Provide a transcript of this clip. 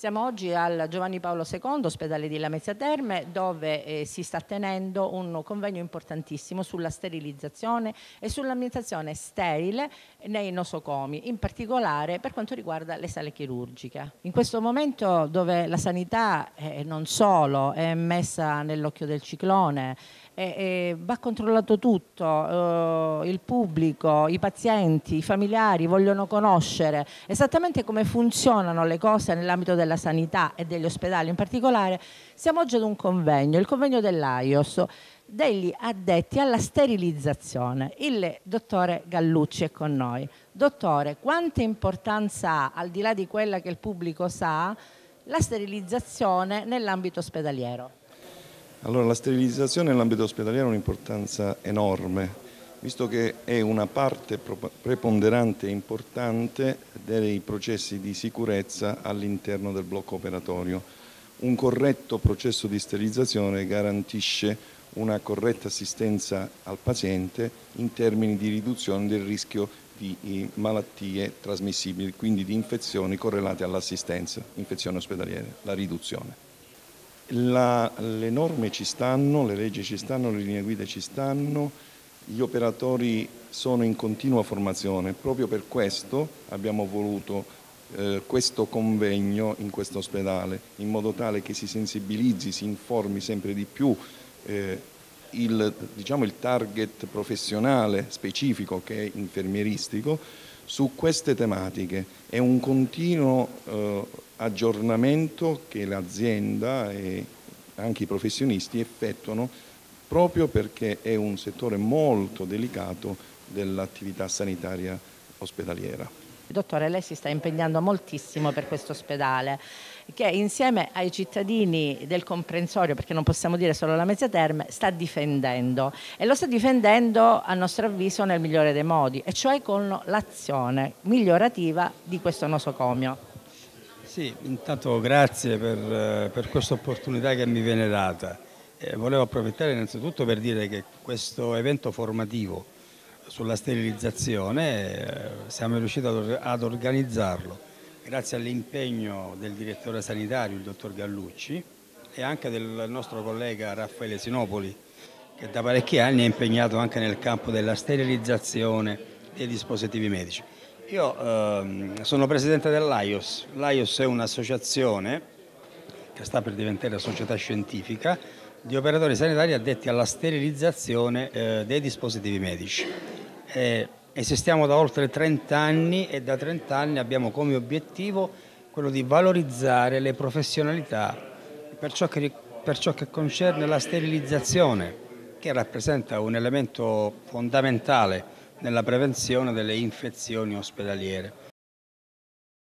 Siamo oggi al Giovanni Paolo II, ospedale di Lamezia Terme, dove si sta tenendo un convegno importantissimo sulla sterilizzazione e sull'ambientazione sterile nei nosocomi, in particolare per quanto riguarda le sale chirurgiche. In questo momento dove la sanità non solo è messa nell'occhio del ciclone, va controllato tutto, il pubblico, i pazienti, i familiari vogliono conoscere esattamente come funzionano le cose nell'ambito della sanità e degli ospedali in particolare. Siamo oggi ad un convegno, il convegno dell'AIOS, degli addetti alla sterilizzazione. Il dottore Gallucci è con noi. Dottore, quanta importanza ha, al di là di quella che il pubblico sa, la sterilizzazione nell'ambito ospedaliero? Allora, la sterilizzazione nell'ambito ospedaliero ha un'importanza enorme, visto che è una parte preponderante e importante dei processi di sicurezza all'interno del blocco operatorio. Un corretto processo di sterilizzazione garantisce una corretta assistenza al paziente in termini di riduzione del rischio di malattie trasmissibili, quindi di infezioni correlate all'assistenza, infezioni ospedaliere, la riduzione. Le norme ci stanno, le leggi ci stanno, le linee guida ci stanno, gli operatori sono in continua formazione. Proprio per questo abbiamo voluto questo convegno in questo ospedale, in modo tale che si sensibilizzi, si informi sempre di più il target professionale specifico, che è infermieristico, su queste tematiche. È un continuo aggiornamento che l'azienda e anche i professionisti effettuano, proprio perché è un settore molto delicato dell'attività sanitaria ospedaliera. Dottore, lei si sta impegnando moltissimo per questo ospedale che, insieme ai cittadini del comprensorio, perché non possiamo dire solo Lamezia Terme, sta difendendo, e lo sta difendendo a nostro avviso nel migliore dei modi, e cioè con l'azione migliorativa di questo nosocomio. Sì, intanto grazie per questa opportunità che mi viene data. Volevo approfittare innanzitutto per dire che questo evento formativo sulla sterilizzazione siamo riusciti ad organizzarlo grazie all'impegno del direttore sanitario, il dottor Gallucci, e anche del nostro collega Raffaele Sinopoli, che da parecchi anni è impegnato anche nel campo della sterilizzazione dei dispositivi medici. Io sono presidente dell'AIOS. L'AIOS è un'associazione che sta per diventare società scientifica di operatori sanitari addetti alla sterilizzazione dei dispositivi medici. Esistiamo da oltre 30 anni e da 30 anni abbiamo come obiettivo quello di valorizzare le professionalità per ciò che concerne la sterilizzazione, che rappresenta un elemento fondamentale nella prevenzione delle infezioni ospedaliere.